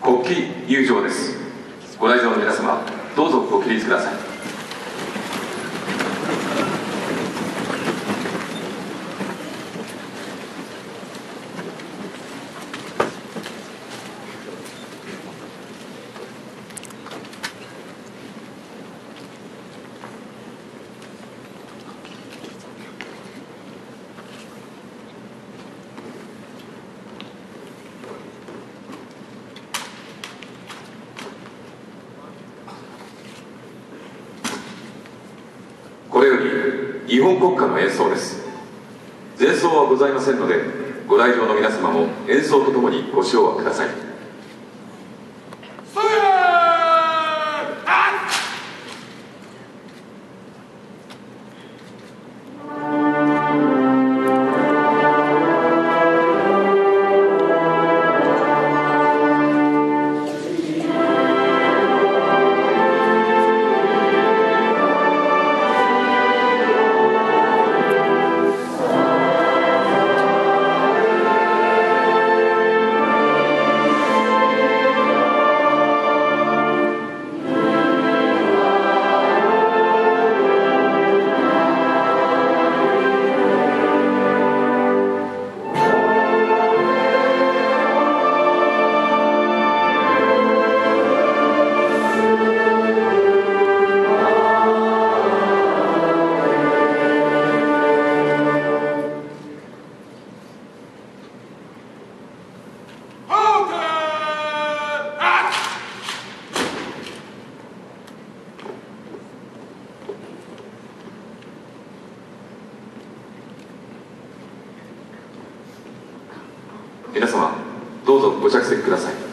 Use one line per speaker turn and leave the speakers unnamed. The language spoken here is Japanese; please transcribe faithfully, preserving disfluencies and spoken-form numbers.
国旗入場です。ご来場の皆様、どうぞご起立ください。これより日本国歌の演奏です。前奏はございませんので、ご来場の皆様も演奏とともにご唱和ください。皆様、どうぞご着席ください。